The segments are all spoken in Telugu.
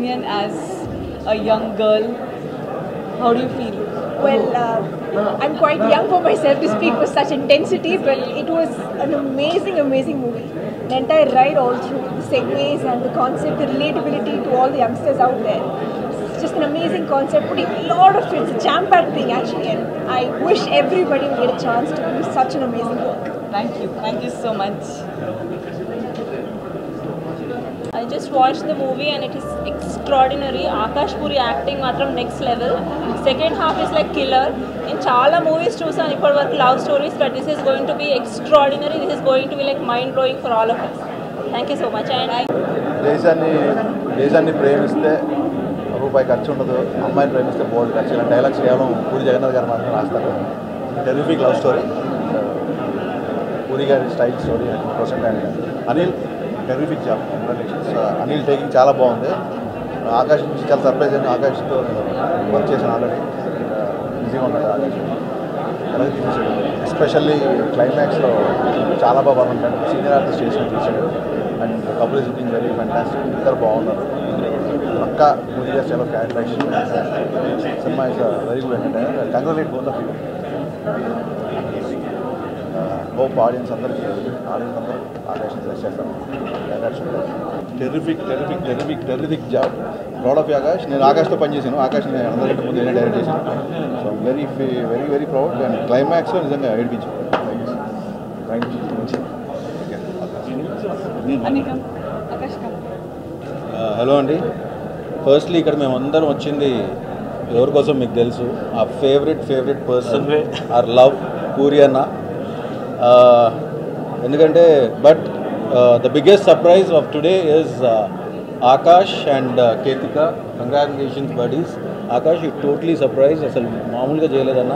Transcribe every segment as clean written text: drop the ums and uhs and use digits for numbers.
opinion as a young girl, how do you feel? Well, I'm quite young for myself to speak with such intensity, but it was an amazing movie. The entire ride all through, the segues and the concept, the relatability to all the youngsters out there. It's just an amazing concept, putting a lot of it. It's a jam-packed thing actually, and I wish everybody would get a chance to do such an amazing work. Thank you so much. I just watched the movie and it is extraordinary. Akash Puri acting matram next level. Second half is like killer. In chala movies chusanu ippadi varaku love stories, but this is going to be extraordinary. This is going to be like mind blowing for all of us. Thank you so much. And దేశాన్ని ప్రేమిస్తే రూపాయి ఖర్చు ఉండదు, అమ్మాయిని ప్రేమిస్తే బోల్డ్ ఖర్చు. ఇలా డైలాగ్స్ కేవలం పూరి జగన్నాథ్ గారు మాత్రం రాస్తారు. టెరిఫిక్ లవ్ స్టోరీ, పూరి గారి style story 100%. And Anil terrific job, congratulations. Anil taking చాలా బాగుంది. ఆకాష్ నుంచి చాలా సర్ప్రైజ్ అయింది. ఆకాష్తో వర్క్ చేశాను ఆల్రెడీ. ఈజీగా ఉన్నాడు ఆకాష్, అలాగే తీసాడు. ఎస్పెషల్లీ క్లైమాక్స్లో చాలా బాగా ఉంటాడు. సీనియర్ ఆర్టిస్ట్ చేసి తీసాడు. And couple is looking very fantastic. ఇద్దరు బాగున్నారు. పక్కా పూరి గారు చాలా characterization. Cinema is very good entertainer. Congratulate both of you. Hope audience అందరూ ఆకాశం సెలెక్ట్ చేస్తాను. Terrific job. Proud of Akash. నేను ఆకాష్తో పనిచేశాను. ఆకాష్ నేను అందరికంటే ముందు నేనే డైరెక్ట్ చేశాను. So very proud. అండ్ క్లైమాక్స్లో నిజంగా ఏడిపించాను. Thank you. హలో అండి. ఫస్ట్లీ ఇక్కడ మేము అందరం వచ్చింది ఎవరి కోసం మీకు తెలుసు. ఆ favourite person our love Puri అన్న. ఎందుకంటే but the biggest surprise of today is Akash and Ketika. Congratulations buddies. Akash you totally surprise. అసలు మామూలుగా చేయలేదన్న.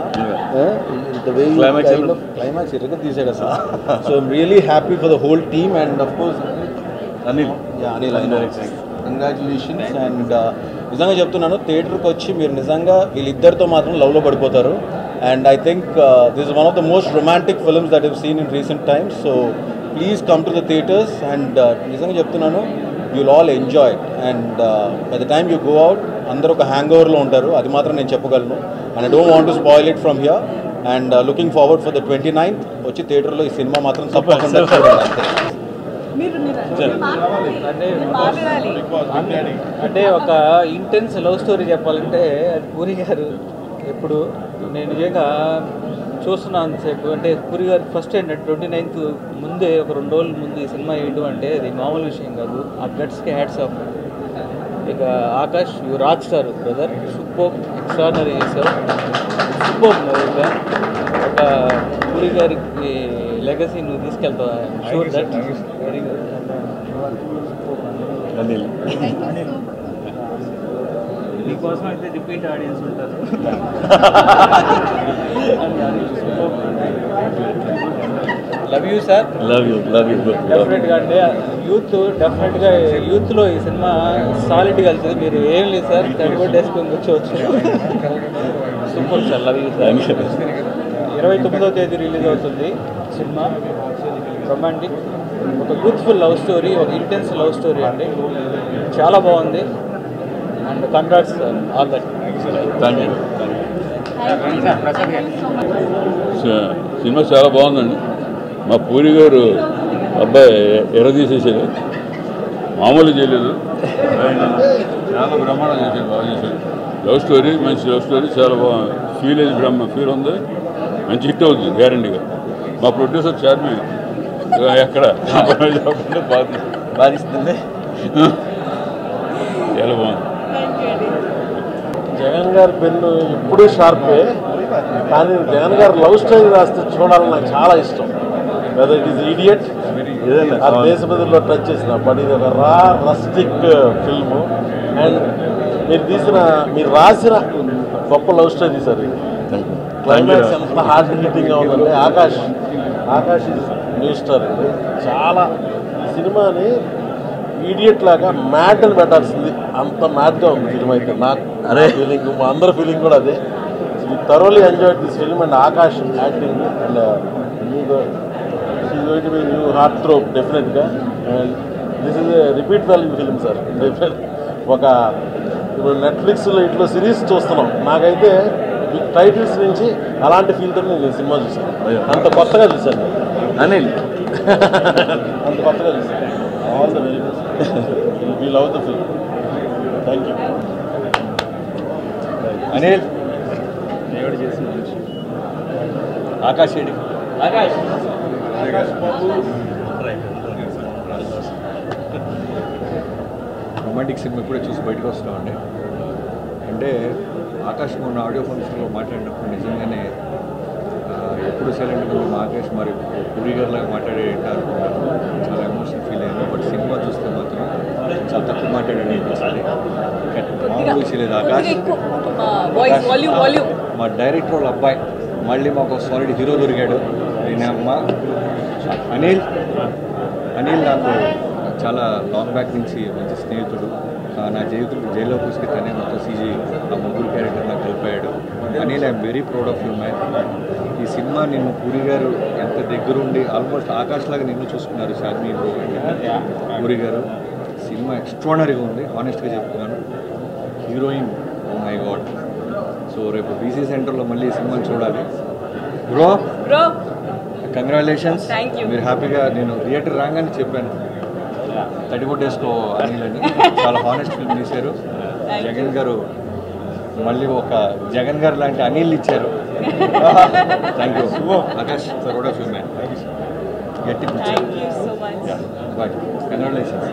క్లైమాక్స్ ఇరగా తీసాడు అసలు. So I'm really happy for the whole team. And of course Anil congratulations. And నిజంగా చెప్తున్నాను, థియేటర్కి వచ్చి మీరు నిజంగా వీళ్ళిద్దరితో మాత్రం లవ్లో పడిపోతారు. And I think this is one of the most romantic films that I've seen in recent times. So please come to the theatres and nijanga cheptunnanu, you'll all enjoy it. And by the time you go out, andaru oka hangover lo untaru. Adi matram nenu cheppagalanu. And I don't want to spoil it from here. And looking forward for the 29th వచ్చి థియేటర్లో ఈ సినిమా మాత్రం తప్పకుండా చూడండి. అంటే ఒక ఇంటెన్స్ లవ్ స్టోరీ చెప్పాలంటే అది పూరి గారు. ఎప్పుడు నేను నిజంగా చూస్తున్నాను అంతసేపు. అంటే పూరి గారు ఫస్ట్ ఏంటంటే 29th ముందే ఒక 2 రోజుల ముందు ఈ సినిమా వేయడం అంటే అది మామూలు విషయం కాదు. ఆ గట్స్కి హ్యాట్స్ ఆఫ్. ఇక Akash you rock star brother. Super extraordinary చేశారు. సూపర్ ఇంకా ఒక పూరి గారికి లెగసీ నువ్వు తీసుకెళ్తావు. Sure that very good. మీకోసం అయితే రిపీట్ ఆడియన్స్ ఉంటారు. Love you sir. Love you డెఫినెట్గా. అంటే డెఫినెట్గా యూత్లో ఈ సినిమా సాలిడ్గా వెళ్తుంది. మీరు ఏం లేదు సార్, కనబడేసుకొని కూర్చోవచ్చు. Super sir. Love you sir. 29వ తేదీ రిలీజ్ అవుతుంది సినిమా. రొమాంటిక్, ఒక యూత్ఫుల్ లవ్ స్టోరీ, ఒక ఇంటెన్స్ లవ్ స్టోరీ అండి. చాలా బాగుంది. And congrats sir. All that. Thank you. Cinema చాలా బాగుందండి. మా పూరి గారు అబ్బాయి ఎరదీసేసాడు. మామూలు చేయలేదు. చాలా బ్రహ్మాండం చేశాడు. బాగా చేశాడు. లవ్ స్టోరీ, మంచి లవ్ స్టోరీ. చాలా బాగుంది. ఫీల్ ఉంది. మంచి హిట్ అవుతుంది గ్యారంటీగా. మా ప్రొడ్యూసర్ చార్మి ఎక్కడ బాధిస్తుంది. చాలా బాగుంది. జగన్ గారి పెన్ను ఎప్పుడూ షార్పే. కానీ జగన్ గారు లవ్ స్టోరీ రాస్తే చూడాలని నాకు చాలా ఇష్టం. వెదర్ ఇట్ ఈస్ ఈడియట్ ఆ దేశపతిలో టచ్ చేసిన బట్ ఇది ఒక రస్టిక్ ఫిల్ము. అండ్ మీరు రాసిన గొప్ప లవ్ స్టోరీ సార్. ఇది క్లైమాక్స్ ఎంత హార్ట్ హిట్టింగ్గా ఉందంటే ఆకాష్ ఈజ్ న్యూ స్టార్ అండి. చాలా సినిమాని ఈడియట్ లాగా మ్యాడ్ అని పెట్టాల్సింది. అంత మ్యాడ్గా ఉంది ఫిల్మ్ అయితే. నాకు ఫీలింగ్, మా అందరి ఫీలింగ్ కూడా అదే. Thoroughly enjoyed this film. And Akash acting and she's going to be new heartthrob డెఫినెట్గా. And this is a repeat value film sir. ఒక ఇప్పుడు నెట్ఫ్లిక్స్లో ఇట్లా సిరీస్ చూస్తున్నాం, నాకైతే టైటిల్స్ నుంచి అలాంటి ఫీల్తో నేను సినిమా చూసాను. అంత కొత్తగా చూశాను అనిల్, అంత కొత్తగా చూశాను. All the very best. We love the film. Thank you. Anil దేవుడు చేసిన మనిషి ఆకాష్ ఏడి రొమాంటిక్ సినిమా ఇప్పుడే చూసి బయటకు వస్తామండి. అంటే ఆకాష్ మొన్న ఆడియో ఫంక్షన్లో మాట్లాడినప్పుడు నిజంగానే ఎప్పుడు సైలెంట్గా మా ఆకాష్ మరి పూరి గారిలాగా మాట్లాడేటారు, చాలా ఎమోషనల్ ఫీల్ అయ్యాను. బట్ సినిమా చూస్తే మాత్రం చాలా తక్కువ మాట్లాడాడు అనిపిస్తుంది. మామూలు విషయలేదు ఆకాష్. మా డైరెక్టర్ వాళ్ళ అబ్బాయి మళ్ళీ మాకు సాలిడ్ హీరో దొరికాడు. నేను అమ్మ అనిల్ నాకు చాలా లాంగ్ బ్యాక్ నుంచి మంచి స్నేహితుడు. నా జైల్లో కూసుకి తనే మొత్తం సీజీ ఆ ముగ్గురు క్యారెక్టర్ నాకు కలిపాడు. Anil I'm very proud of you man. ఈ సినిమా నిన్ను పూరి గారు ఎంత దగ్గరుండి ఆల్మోస్ట్ ఆకాష్ లాగా నిన్ను చూసుకున్నారు. షాద్ని పూరి గారు సినిమా ఎక్స్ట్రాడనరీగా ఉంది, హానెస్ట్గా చెప్తున్నాను. Heroine oh my god. So రేపు బీసీ సెంటర్లో మళ్ళీ ఈ సినిమాని చూడాలి. Bro congratulations. మీరు హ్యాపీగా, నేను థియేటర్ రాగానే చెప్పాను 34 డేస్లో అనిల్ అని. చాలా హానెస్ట్ ఫిల్మ్ తీశారు. జగన్ గారు మళ్ళీ ఒక జగన్ గారు లాంటి అనిల్ ఇచ్చారు. Thank you Akash, proud of you man. గట్టి బాయ్, కంగ్రాచులేషన్స్.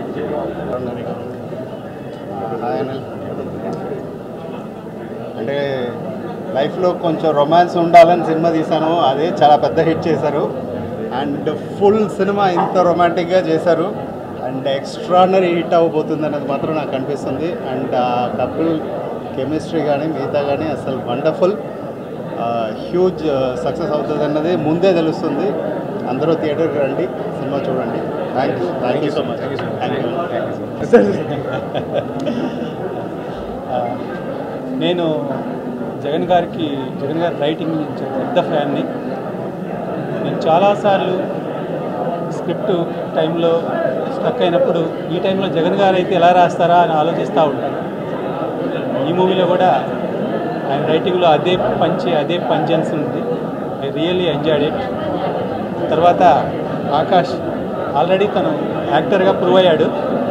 అంటే లైఫ్లో కొంచెం రొమాన్స్ ఉండాలని సినిమా తీశాను, అదే చాలా పెద్ద హిట్ చేశారు. అండ్ ఫుల్ సినిమా ఇంత రొమాంటిక్గా చేశారు అండ్ ఎక్స్ట్రానరీ హిట్ అవ్వబోతుంది అనేది మాత్రం నాకు అనిపిస్తుంది. అండ్ ఆ కపుల్ కెమిస్ట్రీ కానీ మిగతా కానీ అసలు వండర్ఫుల్, హ్యూజ్ సక్సెస్ అవుతుంది అన్నది ముందే తెలుస్తుంది. అందరూ థియేటర్కి రండి, సినిమా చూడండి. Thank you so much. నేను జగన్ గారి రైటింగ్ పెద్ద ఫ్యాన్ని. నేను చాలాసార్లు స్క్రిప్ట్ టైంలో స్టక్ అయినప్పుడు ఈ టైంలో జగన్ గారు అయితే ఎలా రాస్తారా అని ఆలోచిస్తూ ఉంటాను. ఈ మూవీలో కూడా ఆయన రైటింగ్లో అదే పంచెన్స్ ఉంది. I really enjoyed it. తర్వాత ఆకాష్ ఆల్రెడీ తను యాక్టర్గా ప్రూవ్ అయ్యాడు.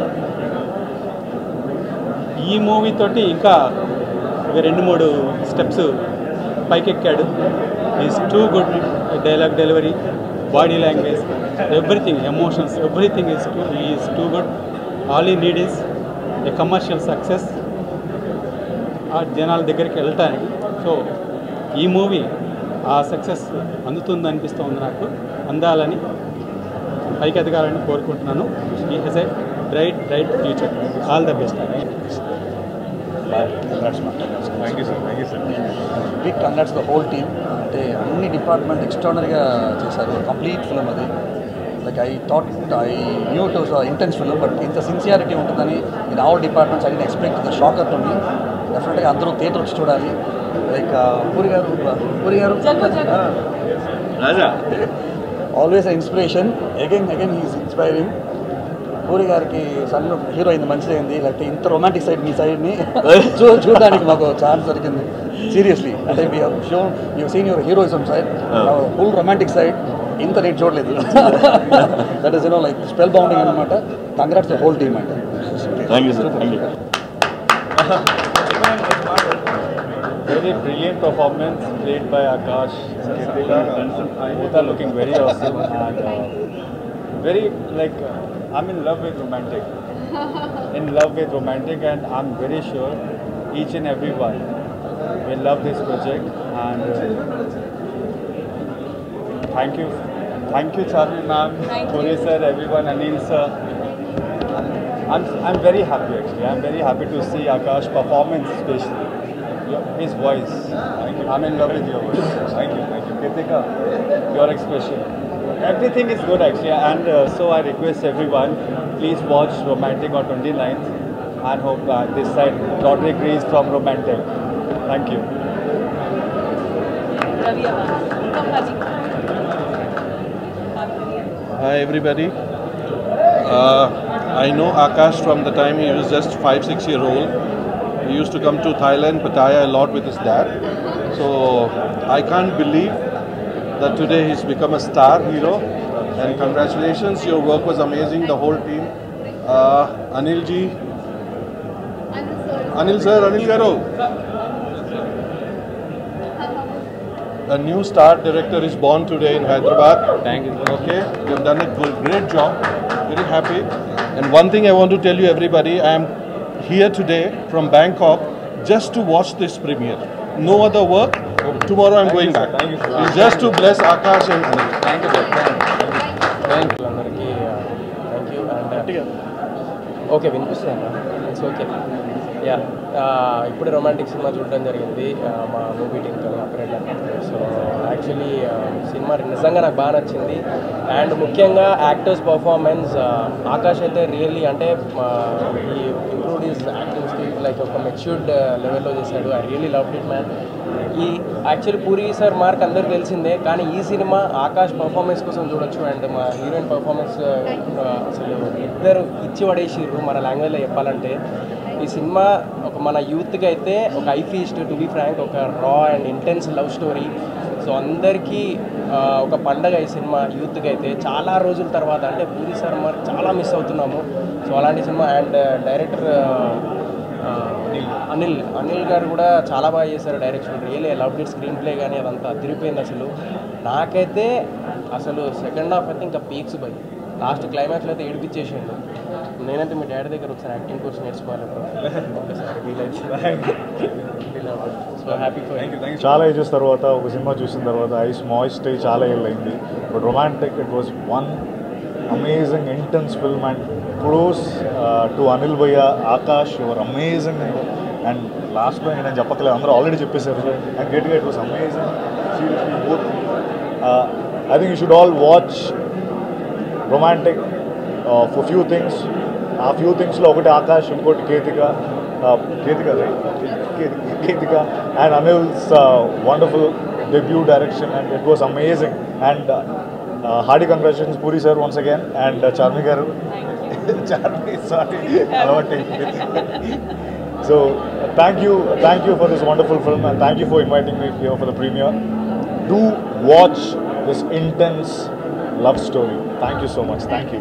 ఈ మూవీతోటి ఇంకా 2-3 స్టెప్స్ పైకెక్కాడు. Is too good. Dialogue delivery, body language, everything, emotions, everything is too good. All he need is a commercial success, ఆ జనాల దగ్గరికి వెళ్తానికి. సో ఈ మూవీ ఆ సక్సెస్ అందుతుంది అనిపిస్తుంది నాకు. అందాలని, పైకి ఎదగాలని కోరుకుంటున్నాను. He has a bright future. All the best. Thank you sir. Big congrats the whole team. అంటే అన్ని డిపార్ట్మెంట్ ఎక్స్ట్రాడనరీగా చేశారు. కంప్లీట్ ఫిల్మ్ అది. Like I knew it was intense film, but ఇంత సిన్సియారిటీ ఉంటుందని in all departments I didn't expect. The shocker to me. డెఫినెట్గా అందరూ థియేటర్ వచ్చి చూడాలి. Like Puri garu always inspiration. Again he is inspiring. Puri గారికి సన్ హీరో అయింది, మంచిదైంది. లేకపోతే ఇంత రొమాంటిక్ సైడ్ మీ సైడ్ని చూడడానికి మాకు ఛాన్స్ దొరికింది. సీరియస్లీ, అంటే you seen your heroism side, full romantic side ఇంత రేట్ చూడలేదు. That is like spell bounding అనమాట. కంగ్రాట్స్ ద హోల్ టీమ్ అంటే. Thank you sir. Thank you. Very brilliant performance played by Akash, Kritika. Both are looking very awesome and very like I'm in love with romantic. And I'm very sure each and everyone will love this project. And thank you Charvi ma'am, Puri sir, everyone, Anil sir. I'm very happy actually. I'm very happy to see Akash performance, especially his voice. I'm in love with your voice. Thank you. Kritika, your expression. Everything is good actually, and so I request everyone, please watch Romantic on 29th and hope this side Roderick Rees from Romantic. Thank you. Hi everybody. I know Akash from the time he was just 5-6 year old. He used to come to Thailand, Pattaya a lot with his dad. So I can't believe that today he's become a star hero. And congratulations, your work was amazing, the whole team. Anil ji, Anil sir, Anil Garu. A new star director is born today in Hyderabad. Thank you. Okay, you have done a great job. Very happy. And one thing I want to tell you, everybody, I am here today from Bangkok just to watch this premiere. No other work. Tomorrow I'm going back. It's just to bless Akash and Anil. Thank you, sir. Thank you అందరికీ థ్యాంక్ యూ అండ్ ఓకే వినిపిస్తుందా ఇట్స్ ఓకే యా ఇప్పుడే రొమాంటిక్ సినిమా చూడడం జరిగింది మా మూవీ టీంతో అప్రేట్. సో యాక్చువల్లీ సినిమా నిజంగా నాకు బాగా నచ్చింది. అండ్ ముఖ్యంగా యాక్టర్స్ పర్ఫార్మెన్స్ ఆకాష్ అయితే రియల్లీ అంటే ఈ improved is acting skills like ఒక మెచ్యూర్డ్ లెవెల్లో చేశాడు. I really loved it man. ఈ యాక్చువల్లీ పూరి సార్ మార్క్ అందరికి తెలిసిందే, కానీ ఈ సినిమా ఆకాష్ పర్ఫార్మెన్స్ కోసం చూడొచ్చు. అండ్ మా హీరోయిన్ పర్ఫార్మెన్స్ అసలు ఇద్దరు ఇచ్చి పడేసిర్రు మన లాంగ్వేజ్లో చెప్పాలంటే. ఈ సినిమా ఒక మన యూత్కి అయితే ఒక ఐఫీస్ట్ టు బీ ఫ్రాంక్, ఒక raw and intense love story. So అందరికీ ఒక పండగ ఈ సినిమా యూత్కి అయితే. చాలా రోజుల తర్వాత అంటే పూరి సార్ మార్క్ చాలా మిస్ అవుతున్నాము. సో అలాంటి సినిమా. అండ్ డైరెక్టర్ అనిల్ గారు కూడా చాలా బాగా చేశారు direction. Really love it. Screenplay కానీ అదంతా తిరిగిపోయింది అసలు. నాకైతే అసలు సెకండ్ హాఫ్ అయితే ఇంకా పీక్స్ బై. లాస్ట్ క్లైమాక్స్లో అయితే ఏడిపించేసిండు. నేనైతే మీ డాడీ దగ్గర ఒకసారి యాక్టింగ్ కోర్స్ నేర్చుకోవాలి ఒకసారి వీలైతే. సో హ్యాపీ ఫర్ చాలా ఏజెస్ తర్వాత ఒక సినిమా చూసిన తర్వాత ఐస్ మాయిస్ట్ అయ్యి చాలా ఏళ్ళైంది. But romantic it was one amazing intense film. And close to Anil భయ్య, ఆకాష్, యువర్ అమేజింగ్. అండ్ లాస్ట్లో నేను చెప్పట్లేదు, అందరూ ఆల్రెడీ చెప్పేశారు. అండ్ గెట్గా it was amazing. Seriously both I think you should all watch romantic for few things. ఆ ఫ్యూ థింగ్స్లో ఒకటి ఆకాష్, ఇంకోటి Ketika and Anil's wonderful debut direction. And it was amazing. And hearty congratulations Puri sir once again. And Charmi garu, Charmi sorry అలవాటు. So thank you for this wonderful film, and thank you for inviting me here for the premiere. Do watch this intense love story. Thank you so much. Thank you.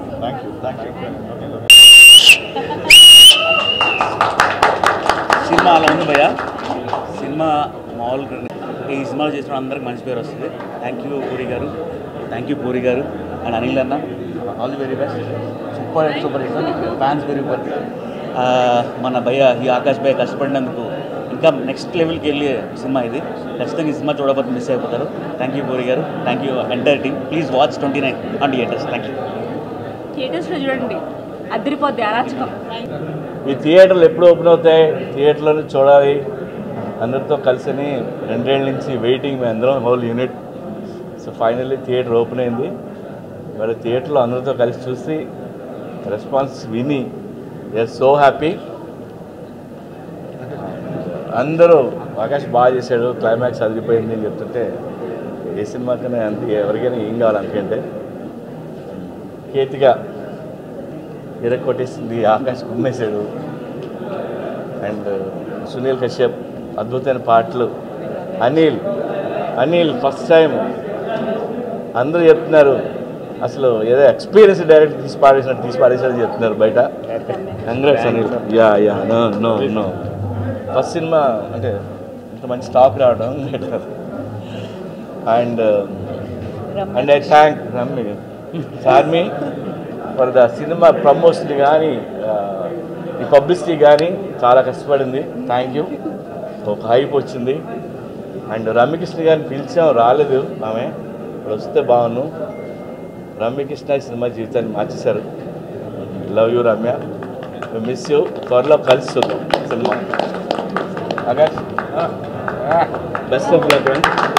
Cinema అలా ఉంది భయ్య. సినిమా మామూలుగా ఈ సినిమా చేసిన అందరికి మంచి పేరు వస్తుంది. థ్యాంక్ యూ పూరి గారు, అండ్ అనిల్ అన్న, all the very best. Super hit, fans very good. మన భయ్య ఈ ఆకాష్ భయ్య కష్టపడినందుకు ఇంకా నెక్స్ట్ లెవెల్కి వెళ్ళే సినిమా ఇది. ఖచ్చితంగా ఈ సినిమా చూడకపోతే మిస్ అయిపోతారు. Thank you Puri garu, thank you entire team. Please watch 29 on theatres. Thank you. థియేటర్స్లో చూడండి, అదిరిపోద్ది, అరాచకం. ఈ థియేటర్లు ఎప్పుడు ఓపెన్ అవుతాయి, థియేటర్లో చూడాలి అందరితో కలిసిని 2 ఏళ్ళ నుంచి వెయిటింగ్. మేము అందరం whole unit. So finally theatre open అయింది. మరి థియేటర్లో అందరితో కలిసి చూసి రెస్పాన్స్ విని వీఆర్ సో హ్యాపీ. అందరూ ఆకాష్ బాగా చేశాడు, క్లైమాక్స్ అదిరిపోయింది అని చెప్తుంటే ఏ సినిమాకైనా అంతే, ఎవరికైనా ఏం కావాలి అందుకంటే. కేతిగా కొట్టేసింది, ఆకాష్ కుమ్మేశాడు. అండ్ సునీల్ కశ్యప్ అద్భుతమైన పాటలు. అనిల్ ఫస్ట్ టైం అందరూ చెప్తున్నారు అసలు ఏదో ఎక్స్పీరియన్స్ డైరెక్ట్ తీసి పాడేసినట్టు చెప్తున్నారు బయట. Congrats Anil. Yeah no first cinema అంటే ఇంత మంచి స్టాక్ రావడం. And I thank Charmi for the cinema promotion కానీ ఈ పబ్లిసిటీ కానీ చాలా కష్టపడింది. Thank you. ఒక హైప్ వచ్చింది. అండ్ రమ్యకృష్ణ గారిని పిలిచాం, రాలేదు ఆమె. ఇప్పుడు వస్తే బాగున్నాను. రమ్యకృష్ణ సినిమా జీవితాన్ని మార్చేశారు. Love you Ramya, miss you. త్వరలో కలిసి చూద్దాం cinema. Akash best of luck.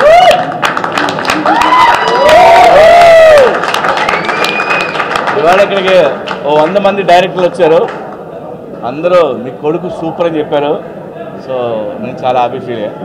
ఇవాళ ఇక్కడికి 100 మంది డైరెక్టర్లు వచ్చారు. అందరూ మీ కొడుకు సూపర్ అని చెప్పారు. సో నేను చాలా హ్యాపీ ఫీల్ అయ్యా.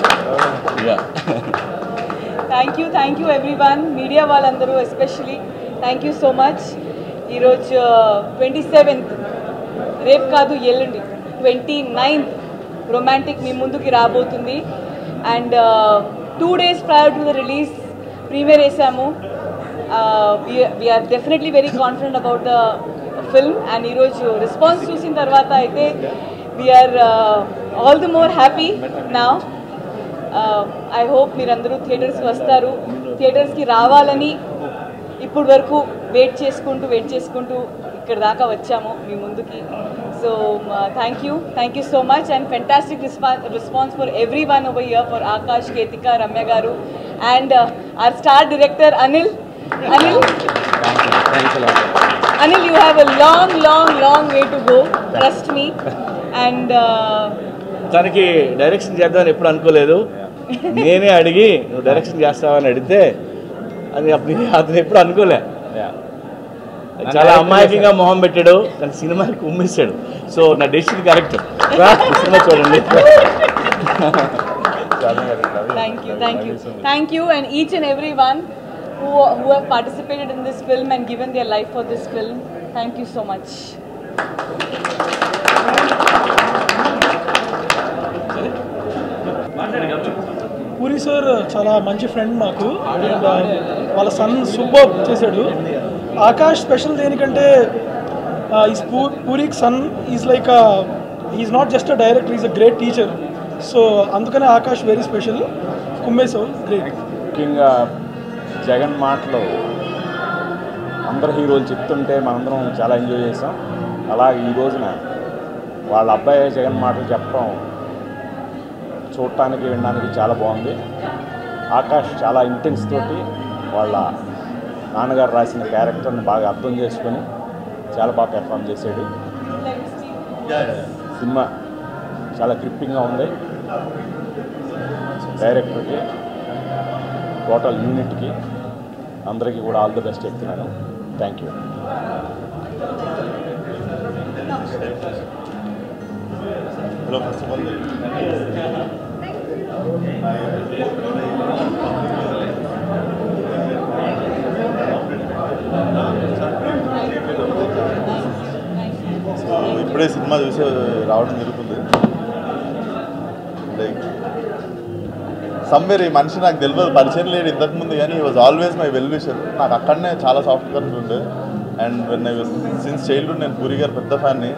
థ్యాంక్ యూ ఎవ్రీవన్, మీడియా వాళ్ళందరూ especially thank you so much. ఈరోజు 27th, రేపు కాదు ఎల్లుండి 29th రొమాంటిక్ మీ ముందుకి రాబోతుంది. And 2 days prior to the release premiere వేసాము. We are definitely very confident about the film. And ఈరోజు రెస్పాన్స్ చూసిన తర్వాత అయితే we are all the more happy now. I hope మీరందరూ థియేటర్స్కి వస్తారు. థియేటర్స్కి రావాలని ఇప్పుడు వరకు వెయిట్ చేసుకుంటూ ఇక్కడ దాకా వచ్చాము మీ ముందుకి. So thank you so much and fantastic response for every one over here, for Akash, Ketika, Ramya garu and our star director Anil, you have a long way to go, trust me. And తనకి డైరెక్షన్ చేద్దామని ఎప్పుడు అనుకోలేదు. నేనే అడిగి నువ్వు డైరెక్షన్ చేస్తావని అడిగితే అది అతను ఎప్పుడు అనుకోలే. చాలా అమాయకంగా మొహం పెట్టాడు కానీ సినిమాకి ఉమ్మేశాడు. సో నా డెసిషన్ కరెక్ట్. సినిమా చూడండి. Thank you and each and everyone who have participated in this film and given their life for this film. Thank you so much. Puri sir చాలా మంచి ఫ్రెండ్ మాకు. వాళ్ళ సన్ సూపర్ చేశాడు. ఆకాష్ స్పెషల్ దేనికంటే పూరికి son is like is not just a director, is a great teacher. So అందుకనే ఆకాష్ వెరీ స్పెషల్. కుమ్మేశావు గ్రేట్. ముఖ్యంగా జగన్ మాటలు అందరు హీరోలు చెప్తుంటే మనందరం చాలా ఎంజాయ్ చేసాం. అలాగే ఈ రోజున వాళ్ళ అబ్బాయి జగన్ మాటలు చెప్పడం చూడటానికి వినడానికి చాలా బాగుంది. ఆకాష్ చాలా ఇంటెన్స్ తోటి వాళ్ళ నాన్నగారు రాసిన క్యారెక్టర్ని బాగా అర్థం చేసుకొని చాలా బాగా పెర్ఫామ్ చేశాడు. సినిమా చాలా గ్రిప్పింగ్గా ఉంది. డైరెక్టర్కి, టోటల్ యూనిట్కి అందరికీ కూడా ఆల్ ది బెస్ట్ చెప్తున్నాను. Thank you. Hello, first of all ఇప్పుడే సినిమా చూసి రావడం జరుగుతుంది. లైక్ సమ్వేర్ ఈ మనిషి నాకు తెలియదు, పరిచయం లేడు ఇంతకుముందు, కానీ ఈ was always my well wisher. నాకు అక్కడనే చాలా సాఫ్ట్ కర్స్ ఉండే. And when I was since childhood నేను పూరి గారు పెద్ద ఫ్యాన్ని.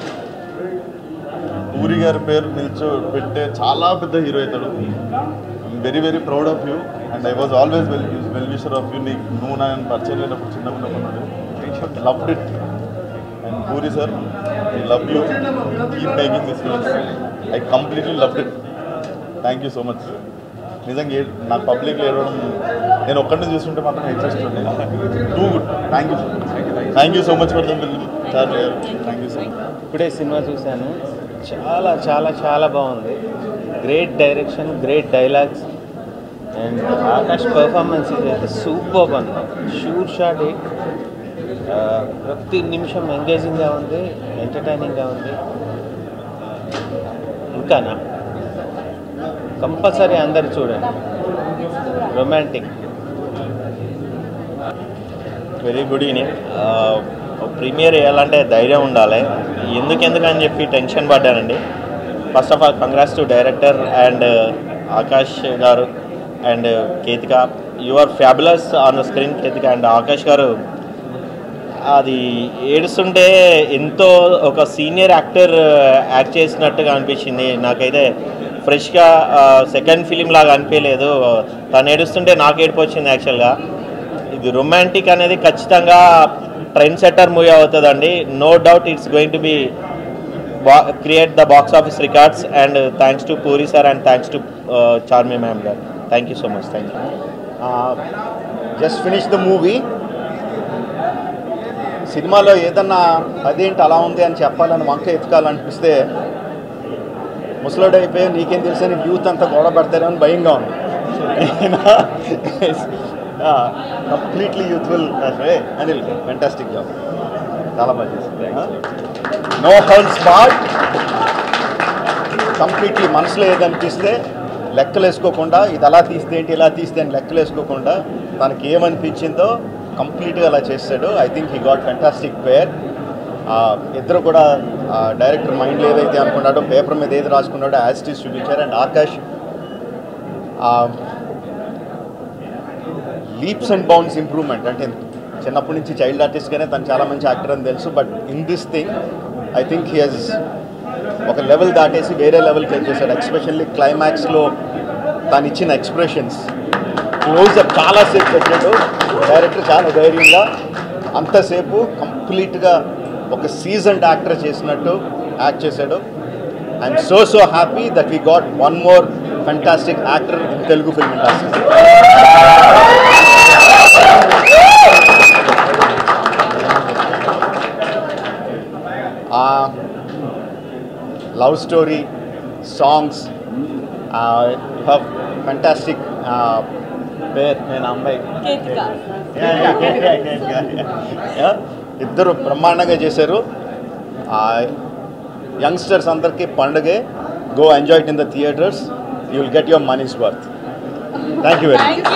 పూరి గారి పేరు పెట్టే చాలా పెద్ద హీరో అవుతాడు. I'm very proud of you and I was always well wisher of you. నువ్వు నన్ను పరిచయం లేనప్పుడు చిన్నగా ఉన్నప్పుడు loved it. And Puri sir, I love you, keep making this films. I completely loved it. Thank you so much. నిజంగా నాకు పబ్లిక్లో ఏడవడం నేను ఒక్కడిని చూస్తుంటే మాత్రం ఇంట్రెస్ట్ ఉండే. Too good. Thank you so much for the film. Thank you so much. ఇప్పుడే సినిమా చూశాను. చాలా చాలా చాలా బాగుంది. Great direction, great dialogues and Akash performance అయితే సూపర్ అన్న. షూట్ షాట్ ప్రతి నిమిషం ఎంగేజింగ్గా ఉంది, ఎంటర్టైనింగ్గా ఉంది. ఇంకానా కంపల్సరీ అందరు చూడండి. Romantic. Very good evening. Premiere వేయాలంటే ధైర్యం ఉండాలి. ఎందుకని చెప్పి టెన్షన్ పడ్డానండి. First of all congrats to director and Akash garu and Ketika. You are fabulous on the screen Ketika. And Akash garu అది ఏడుస్తుంటే ఎంతో ఒక సీనియర్ యాక్టర్ యాక్ట్ చేసినట్టుగా అనిపించింది నాకైతే. ఫ్రెష్గా సెకండ్ ఫిలిం లాగా అనిపించలేదు. తను ఏడుస్తుంటే నాకు ఏడుపు వచ్చింది యాక్చువల్గా. ఇది రొమాంటిక్ అనేది ఖచ్చితంగా ట్రెండ్ సెట్టర్ మూవీ అవుతుందండి. No doubt it's going to be create the box office records. And thanks to Puri sir and thanks to Charmi ma'am garu. Thank you so much. Thank you. Just finish the movie. సినిమాలో ఏదన్నా అదేంటి అలా ఉంది అని చెప్పాలని వంక ఎత్తుకాలనిపిస్తే ముసలోడు అయిపోయి నీకేం తెలుసని యూత్ అంతా గొడవ పడతారని భయంగా ఉంది. కంప్లీట్లీ యూత్ఫుల్. అనిల్ ఫెంటాస్టిక్ జాబ్, చాలా బాగా చేసింది. No holds board. కంప్లీట్లీ మనసులో ఏదనిపిస్తే లెక్కలు వేసుకోకుండా ఇది అలా తీస్తే ఏంటి ఇలా తీస్తే అని లెక్కలు వేసుకోకుండా తనకి ఏమనిపించిందో కంప్లీట్గా అలా చేస్తాడు. I think he got fantastic pair. ఇద్దరు కూడా డైరెక్టర్ మైండ్లో ఏదైతే అనుకున్నాడో, పేపర్ మీద ఏది రాసుకున్నాడో యాజ్ ఇట్ ఈస్ చూపించారు. And Akash leaps and bounds improvement. అంటే చిన్నప్పటి నుంచి చైల్డ్ ఆర్టిస్ట్గానే తను చాలా మంచి యాక్టర్ అని తెలుసు. But in this thing I think he has ఒక లెవెల్ దాటేసి వేరే లెవెల్కి వచ్చేసాడు. ఎక్స్పెషల్లీ క్లైమాక్స్లో తను ఇచ్చిన ఎక్స్ప్రెషన్స్, క్లోజ్అప్ చాలాసేపు పెట్టాడు డైరెక్టర్, చాలా ధైర్యంగా అంతసేపు కంప్లీట్గా ఒక సీజన్డ్ యాక్టర్ చేసినట్టు యాక్ట్ చేశాడు. I'm so happy that we got one more fantastic actor in Telugu film industry. Love story, songs, fantastic pair నేను అమ్మాయి ఇద్దరు బ్రహ్మాండంగా చేశారు. యంగ్స్టర్స్ అందరికీ పండుగే. Go enjoy it in the theatres. You will get your money's worth. Thank you very much.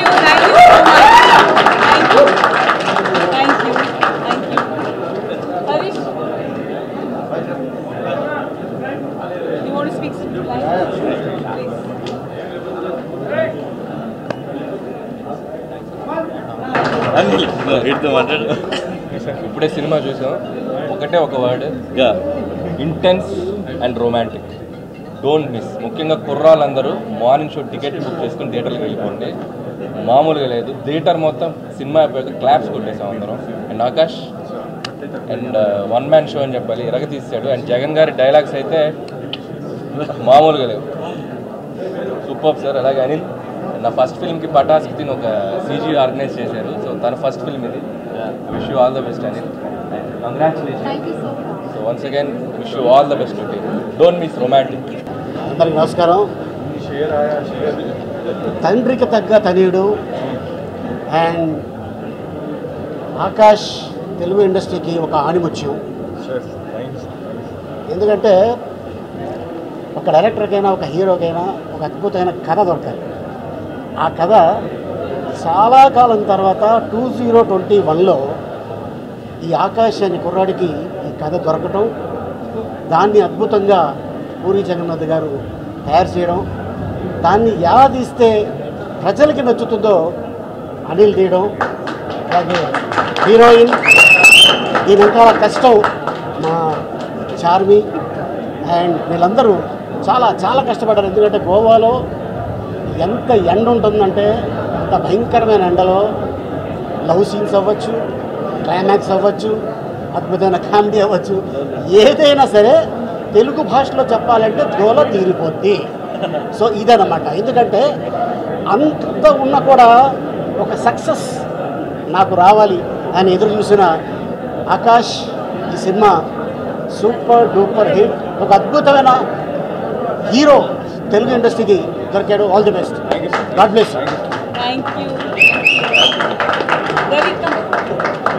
ఇప్పుడే సినిమా చూసాం, ఒకటే ఒక word, intense and romantic. Don't miss. ముఖ్యంగా కుర్రాళ్ళందరూ మార్నింగ్ షో టికెట్ బుక్ చేసుకుని థియేటర్కి వెళ్ళిపోండి. మామూలుగా లేదు. థియేటర్ మొత్తం సినిమా అయిపోయాక క్లాప్స్ కొట్టేసాం అందరం. And Akash and one man show అని చెప్పాలి, ఇరగ తీసాడు. అండ్ జగన్ గారి డైలాగ్స్ అయితే మామూలుగా లేవు. Super sir. అలాగే అనిల్, నా ఫస్ట్ ఫిల్మ్కి పటాస్కి తిని ఒక సీజీ ఆర్గనైజ్ చేశారు. సో తన ఫస్ట్ ఫిల్మ్ ఇది. Wish you all the best Anil. Congratulation. So once again wish you all the best to team. Don't miss romantic. అందరికి నమస్కారం. తండ్రికి తగ్గ తనయుడు అండ్ ఆకాష్ తెలుగు ఇండస్ట్రీకి ఒక ఆణిముత్యం. ఎందుకంటే ఒక డైరెక్టర్కైనా ఒక హీరోకైనా ఒక అద్భుతమైన కథ దొరకాలి. ఆ కథ చాలా కాలం తర్వాత 2021లో ఈ ఆకాష్ అనే కుర్రాడికి ఈ కథ దొరకటం, దాన్ని అద్భుతంగా పూరి జగన్నాథ్ గారు తయారు చేయడం, దాన్ని ఎలా తీస్తే ప్రజలకి నచ్చుతుందో అనిల్ తీయడం, అలాగే హీరోయిన్ దీని ఇంకా కష్టం మా చార్మి అండ్ వీళ్ళందరూ చాలా చాలా కష్టపడ్డారు. ఎందుకంటే గోవాలో ఎంత ఎండ ఉంటుందంటే అంత భయంకరమైన ఎండలో లవ్ సీన్స్ అవ్వచ్చు, క్లైమాక్స్ అవ్వచ్చు, అద్భుతమైన కామెడీ అవ్వచ్చు, ఏదైనా సరే తెలుగు భాషలో చెప్పాలంటే దోల తీరిపోద్ది. సో ఇదన్నమాట. ఎందుకంటే అంత ఉన్నా కూడా ఒక సక్సెస్ నాకు రావాలి అని ఎదురు చూసిన ఆకాష్ ఈ సినిమా సూపర్ డూపర్ హిట్. ఒక అద్భుతమైన హీరో తెలుగు ఇండస్ట్రీకి దొరికాడు. All the best. God bless. Thank you.